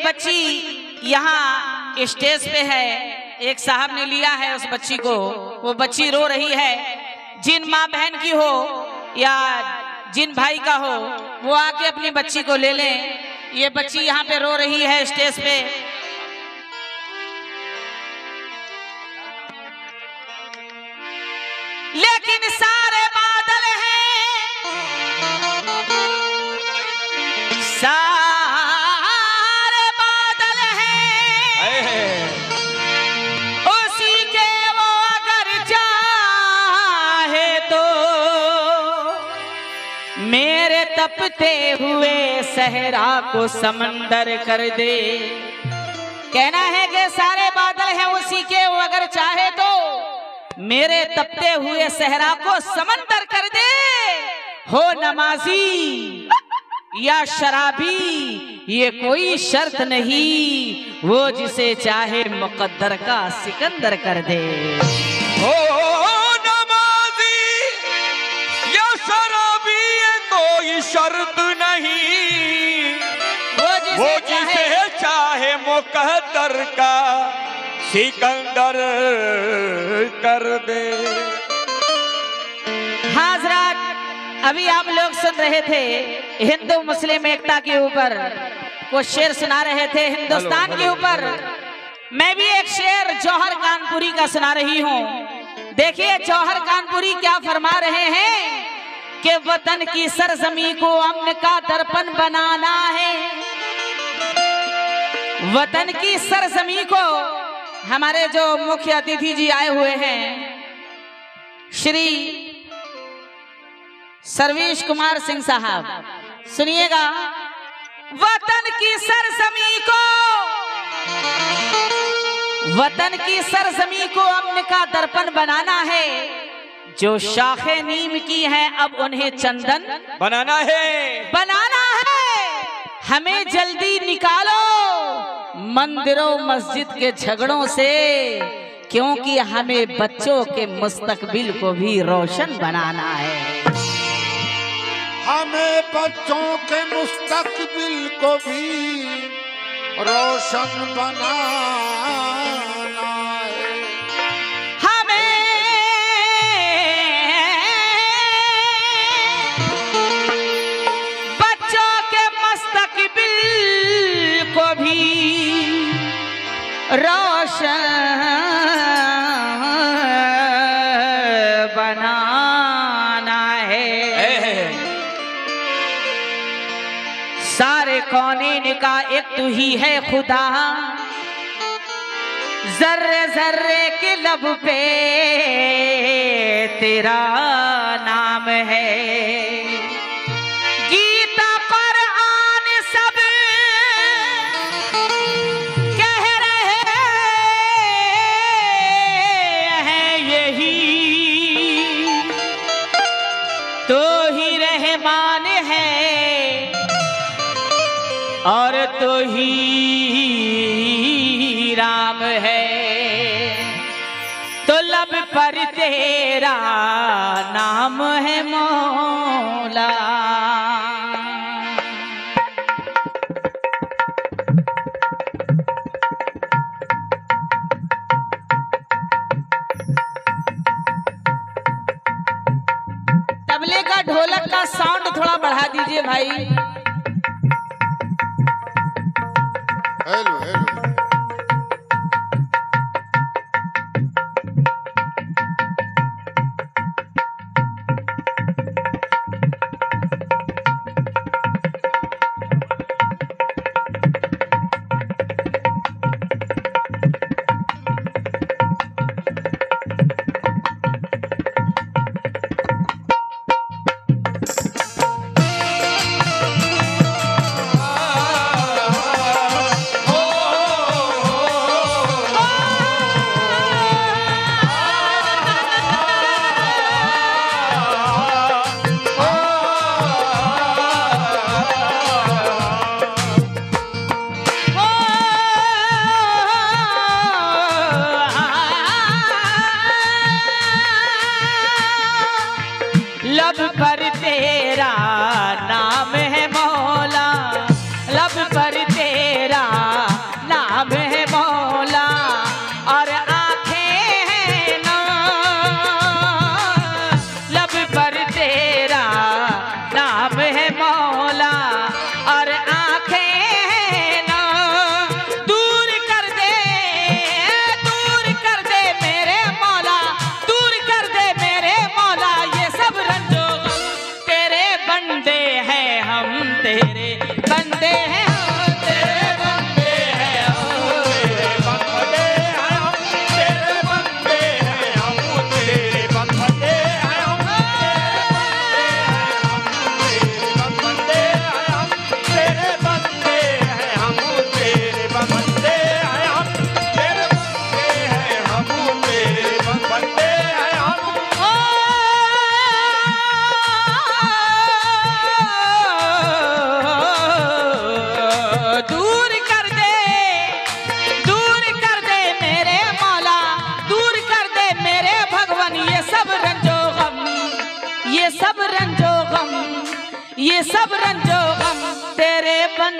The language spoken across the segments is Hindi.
बच्ची यहाँ स्टेज पे है, एक साहब ने लिया है उस बच्ची को, वो बच्ची रो रही है। जिन माँ बहन की हो या जिन भाई का हो वो आके अपनी बच्ची को ले लें। ये बच्ची यहाँ पे रो रही है स्टेज पे। लेकिन सारे बादल हैं, सारे बादल हैं, उसी के वो अगर चाहे तो मेरे तपते हुए सहरा को समंदर कर दे। कहना है कि सारे बादल हैं उसी के, वो अगर चाहे तो मेरे तपते हुए सहरा को समंदर कर दे। हो नमाजी या शराबी ये कोई शर्त नहीं, वो जिसे चाहे मुकद्दर का सिकंदर कर दे। हो नमाजी या शराबी ये कोई शर्त नहीं, वो जिसे चाहे मुकद्दर का सिकंदर कर दे। हाजरात, अभी आप लोग सुन रहे थे हिंदू मुस्लिम एकता के ऊपर वो शेर सुना रहे थे हिंदुस्तान के ऊपर। मैं भी एक शेर जौहर कानपुरी का सुना रही हूँ। देखिए जौहर कानपुरी क्या फरमा रहे हैं कि वतन की सरजमी को अमन का दर्पण बनाना है। वतन की सरजमी को हमारे जो मुख्य अतिथि जी आए हुए हैं श्री सर्वेश कुमार सिंह साहब, सुनिएगा। वतन की सरजमी को, वतन की सरजमी को अमन का दर्पण बनाना है। जो शाखे नीम की हैं अब उन्हें चंदन बनाना है, बनाना है। हमें जल्दी निकालो मंदिरों मस्जिद के झगड़ों से, क्योंकि हमें बच्चों के मुस्तकबिल को भी रोशन बनाना है। हमें बच्चों के मुस्तकबिल को भी रोशन बनाना है। हमें बच्चों के मुस्तकबिल को भी रोशन बनाना है। सारे कौनीन का एक तू ही है खुदा, जर्रे जर्रे के लब पे तेरा नाम है। गीता कुरान सब कह रहे हैं यही, तो ही रहमान है और तो ही राम है। तो लब पर तेरा नाम है मौला। तबले का ढोलक का साउंड थोड़ा बढ़ा दीजिए भाई। Hello hello.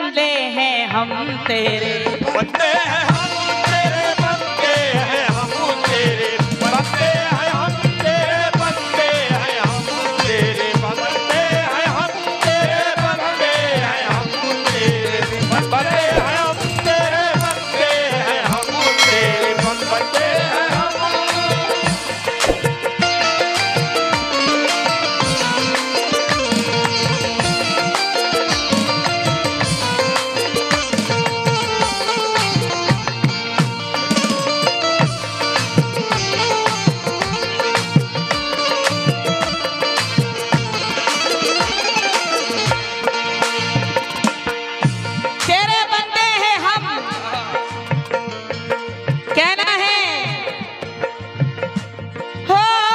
बंदे हैं हम तेरे, बंदे हैं हम तेरे, बंदे हैं हम तेरे, बंदे हैं हम तेरे, बंदे हैं हम तेरे, बंदे हैं हम तेरे, बंदे हैं हम तेरे, बंदे हैं हम तेरे, बंदे हैं हम तेरे, बंदे हैं हम। तेरे बंदे हैं हम, कहना है हो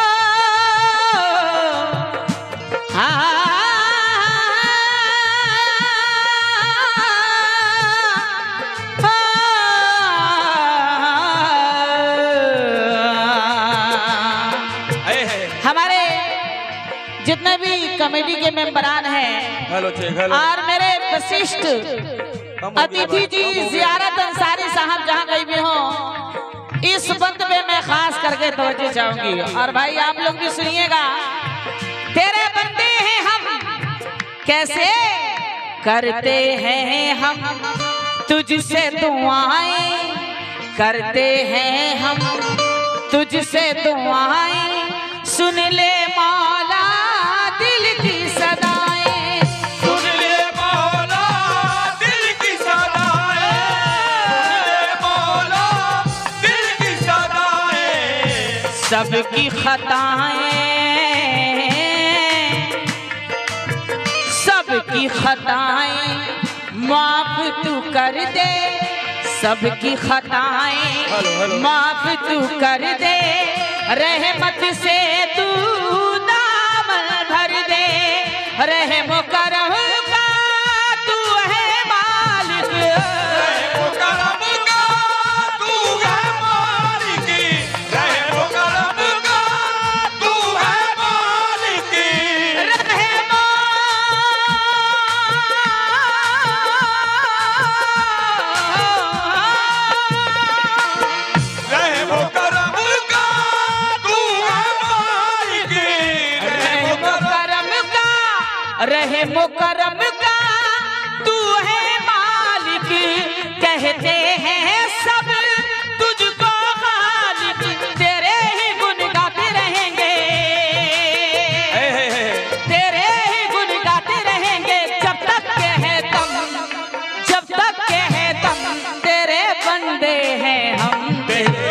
हमारे जितने भी कमेटी के मेंबरान हैं हेलो चेक, हेलो और मेरे वशिष्ठ अतिथि जी जियारत अंसारी साहब जहाँ गई भी हो, इस बंद में मैं खास करके तवज्जो चाहूंगी। और भाई आप लोग भी सुनिएगा, तेरे बंदे हैं हम, कैसे करते हैं हम तुझसे दुआएं, करते हैं हम तुझसे दुआएं, सुन ले मौला दिल की सदाएं, सुन ले मौला दिल की सदाएं, मौला दिल की सदाएं, सबकी खताएं, सबकी खताएं माफ तू कर दे, सबकी खताएं माफ तू कर दे, रहमत से तू दामन भर दे, रहम करम का तू है मालिक, रहम करम का तू है मालिक, रहम करम का तू है मालिक, रहम रहम करम का तू है मालिक, रहम करम का, रहम करम का तू है मालिक, कहते हैं सब तुझको खालिक, तेरे ही गुण गाते रहेंगे, तेरे ही गुण गाते रहेंगे, जब तक के है दम, जब तक के है दम, तेरे बंदे हैं हम तेरे,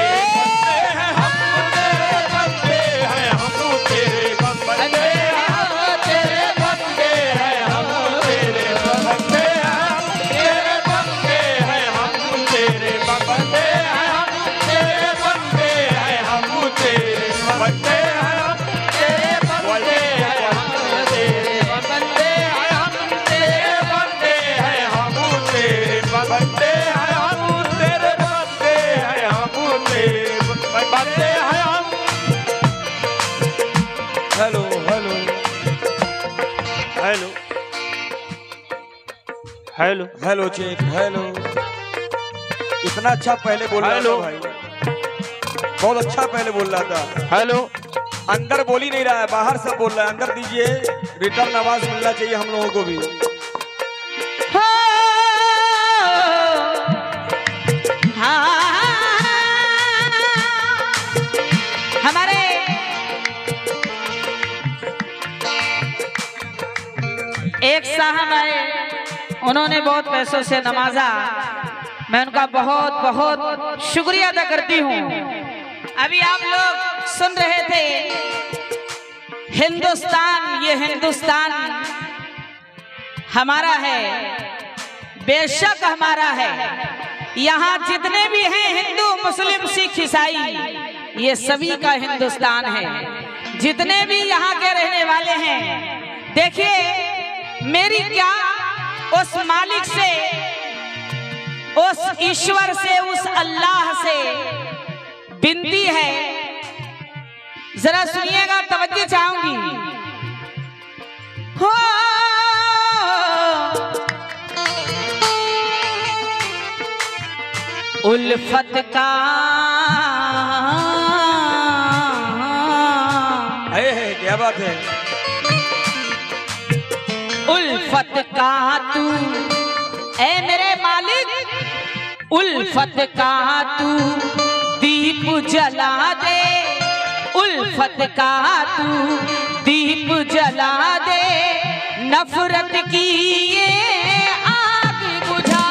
बंदे हैं हम तेरे, बंदे हैं हम तेरे, बंदे हैं हम तेरे, बंदे हैं हम तेरे, बंदे हैं हम तेरे, बंदे हैं हम तेरे, बंदे हैं हम तेरे, बंदे हैं हम तेरे, बंदे हैं हम तेरे, बंदे हैं हम तेरे, बंदे हैं हम तेरे, बंदे हैं हम तेरे, बंदे हैं हम। Hello hello hello hello hello check, hello. इतना अच्छा पहले बोल रहा था भाई, बहुत अच्छा पहले बोल रहा था। हेलो, अंदर बोल ही नहीं रहा है, बाहर सब बोल रहा है। अंदर दीजिए, रिटर्न आवाज मिलना चाहिए हम लोगों को भी। हमारे एक साहब आए, उन्होंने बहुत पैसों से नवाजा, मैं उनका बहुत बहुत शुक्रिया अदा करती हूँ। अभी आप लोग सुन रहे थे, हिंदुस्तान, ये हिंदुस्तान हमारा है, बेशक हमारा है। यहाँ जितने भी हैं हिंदू, मुस्लिम, सिख, ईसाई, ये सभी का हिंदुस्तान है। जितने भी यहाँ के रहने वाले हैं, देखिए मेरी क्या उस मालिक से, उस ईश्वर से, उस अल्लाह से विनती है, जरा सुनिएगा, तवज्जो चाहूंगी। हो उल्फत का है क्या बात है। उल्फत का तू ऐ मेरे मालिक, उल्फत का तू दीप जला दे, उल्फत का तू दीप जला दे, नफरत की ये आग बुझा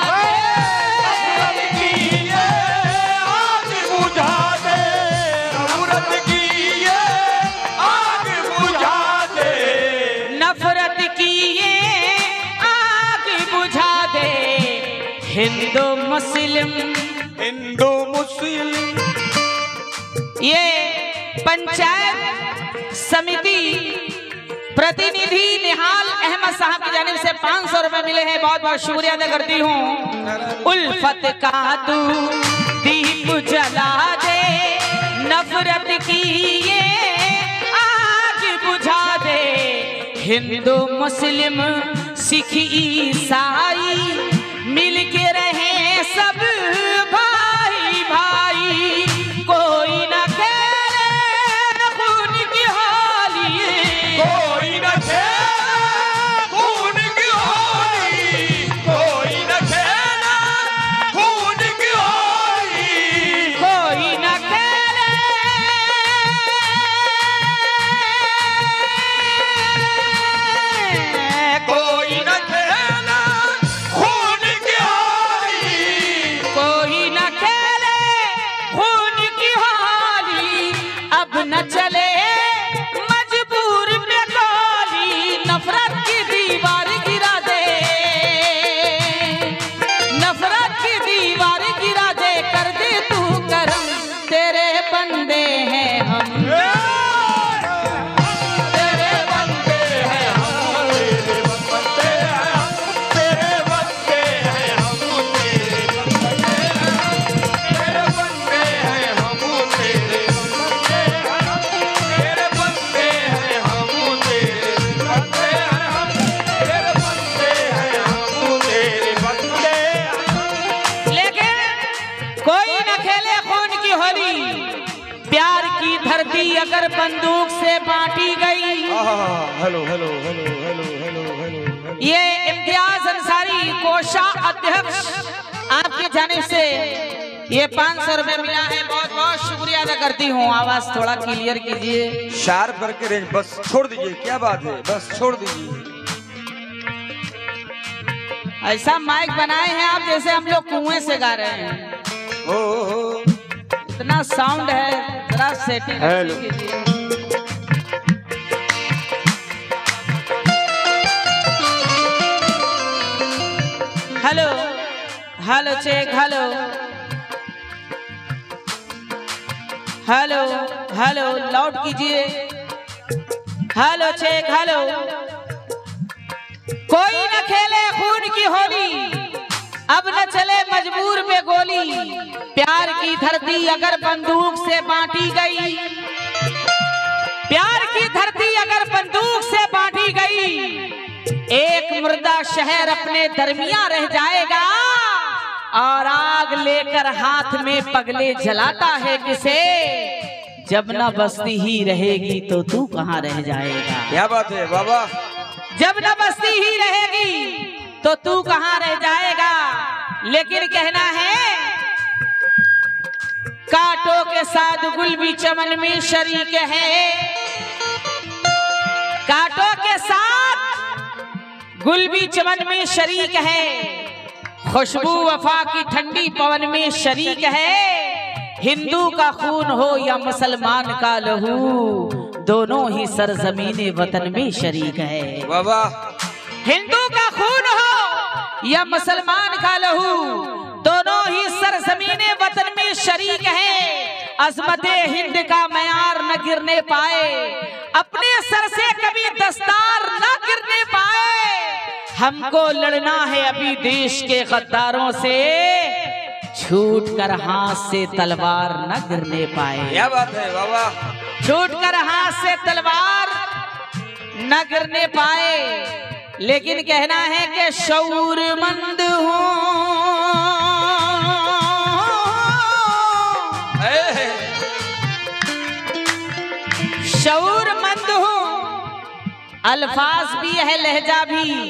दे, नफरत की ये आग बुझा दे, नफरत की ये आग बुझा दे। हिंदू मुस्लिम हिंदू मुस्लिम ये पंचायत समिति प्रतिनिधि निहाल अहमद साहब की जानिब से 500 रुपए मिले हैं, बहुत बहुत शुक्रिया अदा करती हूँ। उल्फत का तू दीप जला दे, नफरत की ये आग बुझा दे। हिंदू मुस्लिम सिख ईसाई मिल के रहे सब भाई भाई, कोई न खेले खून की होली, कोई न खेला खून की होली, कोई न खेला खून की होली, कोई न खेले कोई न खेला खून की होली, कोई न खेले खून की होली। अब न चले मजबूर पे गोली, नफरत की दीवार गिरा दे, नफरत की दीवार गिरा दे, कर दे तू करम, तेरे बंदे हैं हम, तेरे बंदे हैं हम, तेरे बंदे हैं हम, तेरे बंदे हैं हम, तेरे बंदे हैं हम, तेरे बंदे हैं हम, तेरे बंदे हैं हम, तेरे बंदे हैं हम। लेकिन कोई न खेले खून की होली। प्यार की धरती अगर बंदूक से बांटी गई, hello hello hello hello hello hello. ये इम्तियाज अंसारी कोषा अध्यक्ष आपकी जानिब से ये 500 रुपए मिला है, बहुत बहुत शुक्रिया अदा करती हूँ। आवाज थोड़ा क्लियर कीजिए। शार्प करके रेंज बस छोड़ दीजिए, क्या बात है, बस छोड़ दीजिए। ऐसा माइक बनाए हैं आप जैसे हम लोग कुएं से गा रहे हैं, ओ इतना साउंड है, जरा सेटिंग हेलो। कीजिए। Hello hello check, hello hello hello loud कीजिए। Hello check, hello. कोई न खेले खून की होली, अब न चले मजबूर पे गोली। प्यार की धरती अगर बंदूक से बांटी गई, प्यार की धरती अगर बंदूक से बांटी गई, एक मुर्दा शहर अपने दरमिया रह जाएगा, और आग लेकर हाथ में पगले जलाता है किसे, जब न बस्ती ही रहेगी तो तू कहाँ रह जाएगा। क्या बात है बाबा। जब न बस्ती ही रहेगी तो तू कहाँ रह जाएगा। लेकिन कहना है कांटों के साथ गुल भी चमन में शरीक है, कांटों के साथ गुल भी चमन में शरीक है, खुशबू वफा की ठंडी पवन में शरीक है। हिंदू का खून हो या मुसलमान का लहू, दोनों ही सरजमीने वतन में शरीक है। बाबा हिंदू का खून हो या मुसलमान का लहू, दोनों ही सरजमीने वतन में शरीक है। अजमते हिंद का मयार न गिरने पाए, अपने सर से कभी दस्तार न गिरने पाए। हमको लड़ना है अभी देश के गद्दारों से, छूट कर हाथ से तलवार न गिरने पाए। क्या बात है बाबा। छूट कर हाथ से तलवार न गिरने पाए। लेकिन कहना है कि शऊरमंद हूँ अल्फाज भी है, लहजा भी,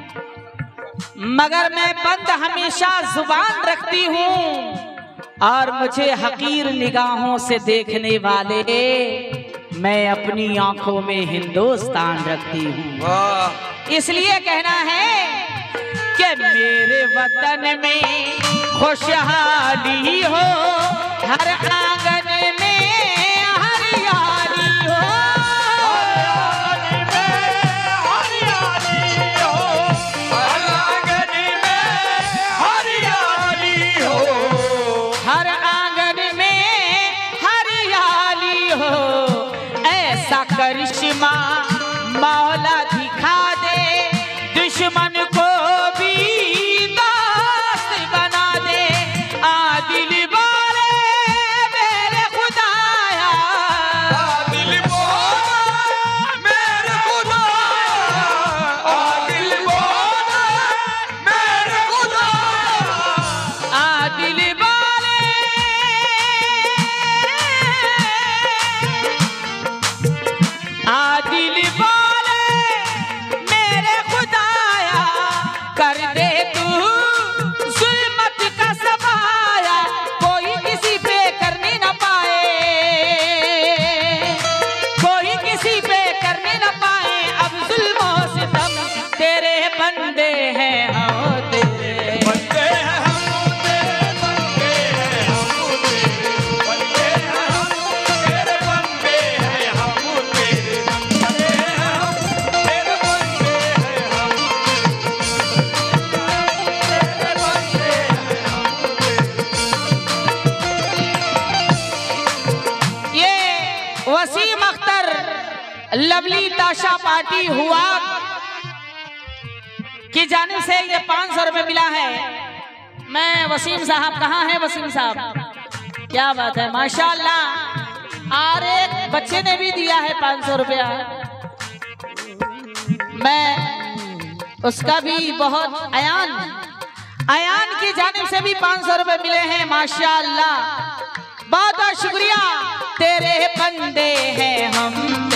मगर मैं बंद हमेशा जुबान रखती हूँ और मुझे हकीर निगाहों से देखने वाले मैं अपनी आंखों में हिंदुस्तान रखती हूँ। इसलिए कहना है कि मेरे वतन में खुशहाली हो, हर आंगन में हरियाली हो, हर आंगन में हरियाली हो, हर आंगन में हरियाली हो। ऐसा करिश्मा मौला दिखा दे, दुश्मन को भी दोस्त बना दे। आदिल बोले मेरे खुदाया, आदिल बोले मेरे खुदाया, आदिल बोले मेरे खुदाया, आदिल बोले, आदिल बोले मेरे खुदाया, कर दे तू जुल्मत का सफाया, कोई किसी पे करने न पाए, कोई किसी पे करने न पाए अब जुल्मों से सितम। तेरे बंदे हैं हम तेरे, बंदे हैं हम तेरे, बंदे हैं हम तेरे, बंदे हैं हम तेरे, बंदे हैं हम तेरे, बंदे हैं हम तेरे, बंदे हैं हम तेरे, बंदे हैं हम। ये वसीम अख्तर लवली ताशा पार्टी हुआ की जानिब से ये 500 रुपये मिला है। मैं वसीम साहब, कहाँ है वसीम साहब? क्या बात है, माशाअल्लाह। और एक बच्चे ने भी दिया है 500 रुपया, मैं उसका भी बहुत अयान की जानिब से भी 500 रुपये मिले हैं, माशाअल्लाह। बहुत बहुत शुक्रिया। तेरे बंदे हैं हम।